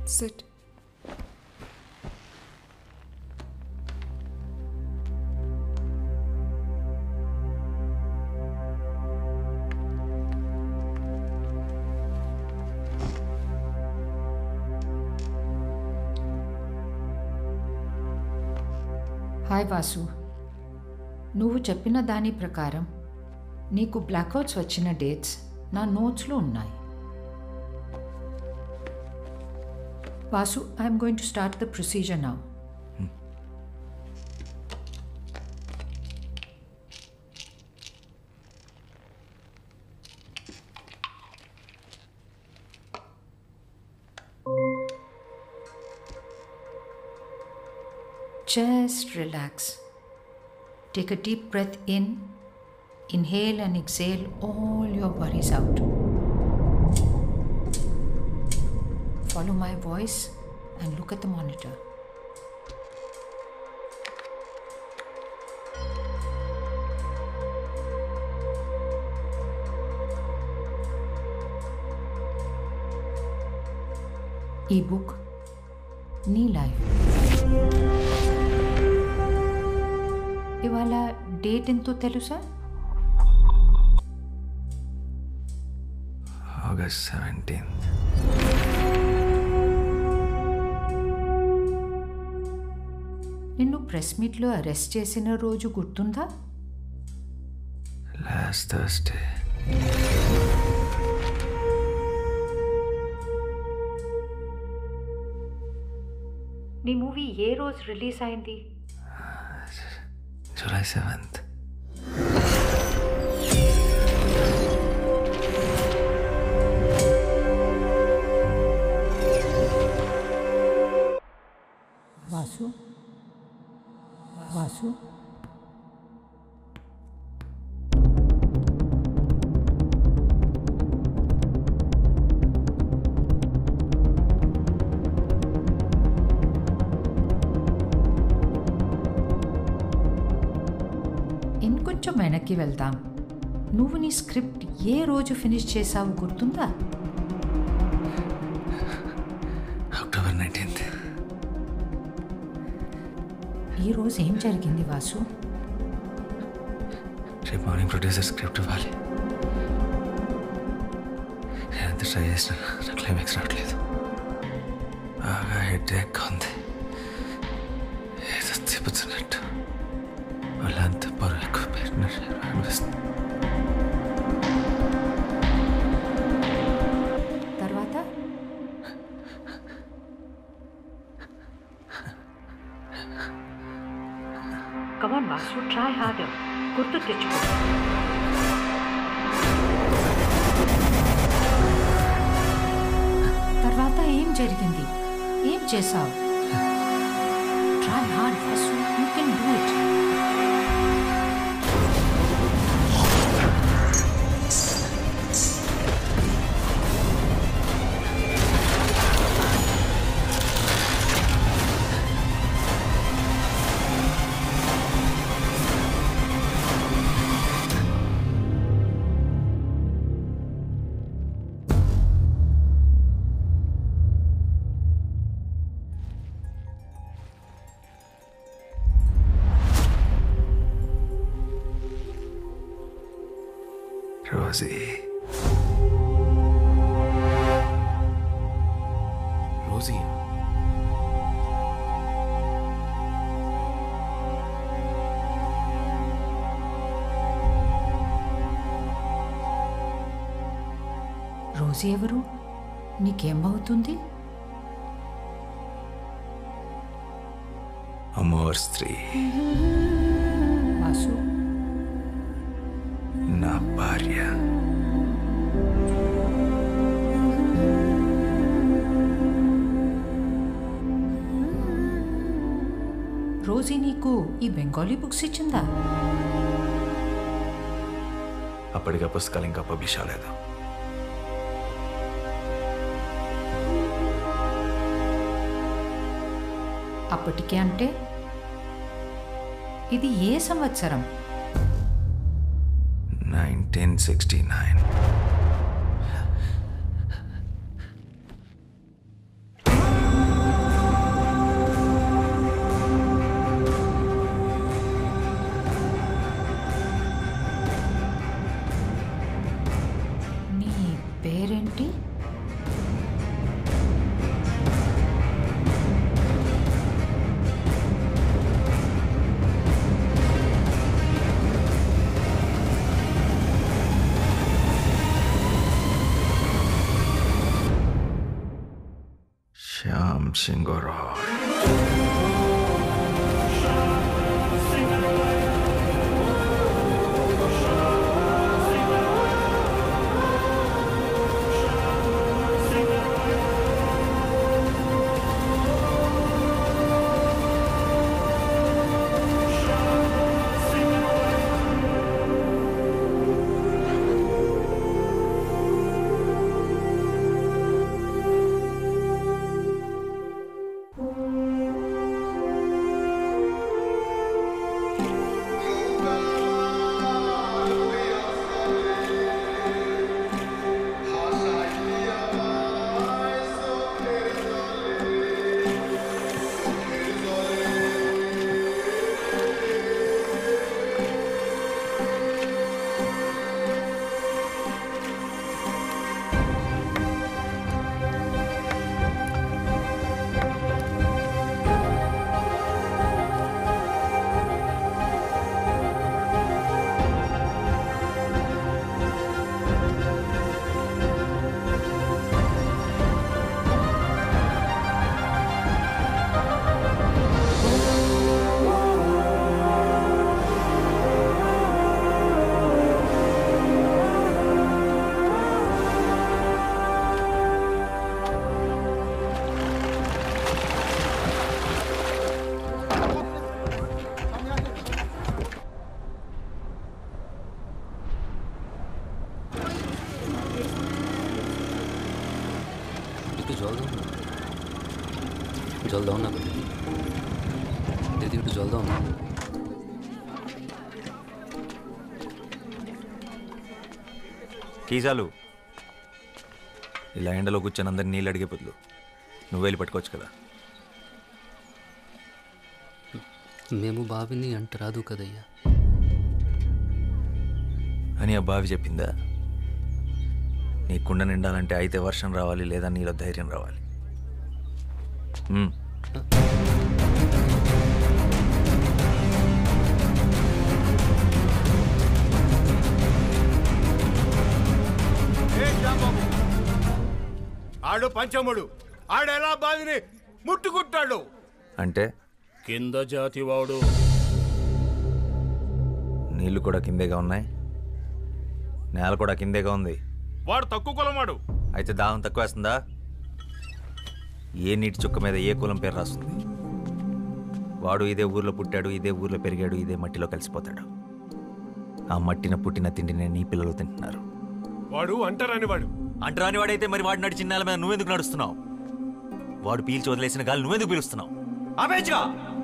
Sit. Hi Vasu, నువ్వు చెప్పిన దాని ప్రకారం నీకు బ్లాక్అవుట్స్ వచ్చిన డేట్స్ నా నోట్స్లో ఉన్నాయి. Vasu, I'm going to start the procedure now. Just relax. Take a deep breath in. Inhale and exhale all your worries out. Follow my voice and look at the monitor. E-book, నీ life. ఇవాళ date ఎంతో తెలుసా? August 17th. నిన్ను press మీట్లో arrest చేసిన రోజు గుర్తుందా? Last Thursday. నీ మూవీ ఏ రోజు రిలీజ్ అయింది? July 7th. వాసు, వాసు, ఇంకొంచెం వెనక్కి వెళ్దాం. నువ్వు నీ స్క్రిప్ట్ ఏ రోజు ఫినిష్ చేసావు గుర్తుందా? October 19th. ఈరోజు ఏం జరిగింది వాసు? రేపు మార్నింగ్ ప్రొడ్యూసర్ స్క్రిప్ట్ ఇవ్వాలి. నేను ఎంత ట్రై చేసినా నా క్లైమాక్స్ రావట్లేదు. బాగా హెడేక్ ఉంది. ఏదో చెబుతున్నట్టు వాళ్ళంతా పొర ఎక్కువ పెట్టినట్టు అనిపిస్తుంది. తర్వాత కమాన్ వాసు, ట్రై హార్డర్. గుర్తు తెచ్చుకో. తర్వాత ఏం జరిగింది? ఏం చేసావు? Try hard Vasu, you can do it. Rosie. Rosie. Rosie ఎవరు? నీకేమవుతుంది? అమోర్ స్త్రీ. వాసు, నా భార్య. రోజీ నీకు ఈ బెంగాలీ బుక్స్ ఇచ్చిందా? అప్పటికి పుస్తకాలు ఇంకా పబ్లిష్ అవ్వలేదు. అప్పటికే అంటే ఇది ఏ సంవత్సరం? 1969. सिंह रॉय। जल्द आओ ना दीदी, जल्द आओ ना। కీజాలు ఇలా ఎండలో కూర్చొని అందరు నీళ్ళు అడిగే బదులు నువ్వు వెళ్ళి పట్టుకోవచ్చు కదా. మేము బావిని అంట రాదు కదయ్యా అని ఆ బావి చెప్పిందా? నీ కుండ నిండాలంటే అయితే వర్షం రావాలి, లేదా నీలో ధైర్యం రావాలి. ఆడు పంచముడు, ఆడెలా బావిని ముట్టుకుంటాడు అంటే కింద జాతివాడు. నీళ్లు కూడా కిందేగా ఉన్నాయి, నేల కూడా కిందేగా ఉంది. వాడు తక్కువ కులమాడు. అయితే దాహం తక్కువ వేస్తుందా? ఏ నీటి చుక్క మీద ఏ కులం పేరు రాస్తుంది? వాడు ఇదే ఊర్లో పుట్టాడు, ఇదే ఊర్లో పెరిగాడు, ఇదే మట్టిలో కలిసిపోతాడు. ఆ మట్టిన పుట్టిన తిండినే నీ పిల్లలు తింటున్నారు. వాడు అంటరాని వాడు. అంటరాని వాడైతే మరి వాడు నడిచిన నేల మీద నువ్వెందుకు నడుస్తున్నావు? వాడు పీల్చి వదిలేసిన గాలి నువ్వెందుకు పీలుస్తున్నావు? ఆపేచ్చుగా.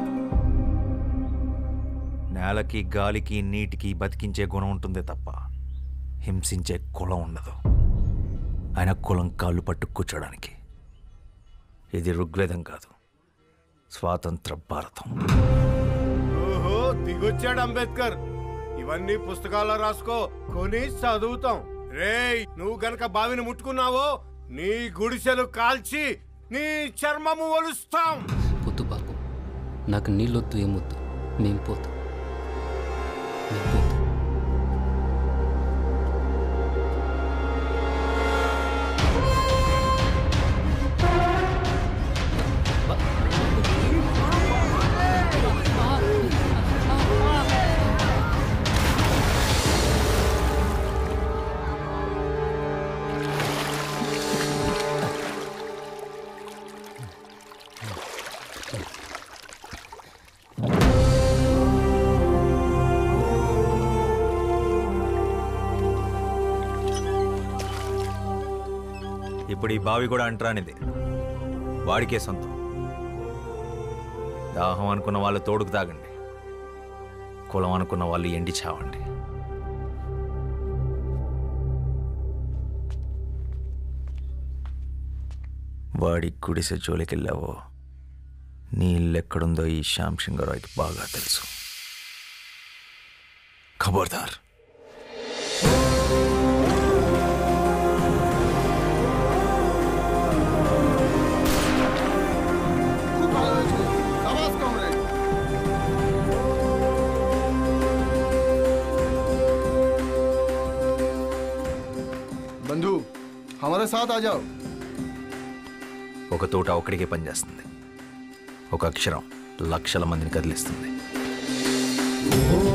నేలకి గాలికి నీటికి బతికించే గుణం ఉంటుందే తప్ప హింసించే కులం ఉండదు. ఆయన కులం కాళ్ళు పట్టు కూర్చోడానికి. ఇది ఋగ్వేదం కాదు, స్వాతంత్ర భారతం. ఓహో, దిగొచ్చాడు అంబేద్కర్. ఇవన్నీ పుస్తకాల్లో రాసుకో, కొని చదువుతాం. రేయ్, నువ్వు గనక బావిని ముట్టుకున్నావో నీ గుడిసెలు కాల్చి నీ చర్మము ఒలుస్తాం. పొద్దు బాబు, నాకు నీళ్ళొద్దు, ఏమొద్దు, మేము పోతాం. ఇప్పుడు ఈ బావి కూడా అంటరానిది, వాడికే సొంతం. దాహం అనుకున్న వాళ్ళు తోడుకు తాగండి, కులం అనుకున్న వాళ్ళు ఎండి చావండి. వాడి గుడిసె జోలికెళ్ళావో నీ ఇల్లెక్కడుందో ఈ శ్యామ్ సింగరాయ్కి బాగా తెలుసు. ఖబర్దార్. बंधु, हमारे साथ आ जाओ. ఓ ఒక తోట ఒక్కడికే పనిచేస్తుంది. ఒక అక్షరం లక్షల మందిని కదిలిస్తుంది.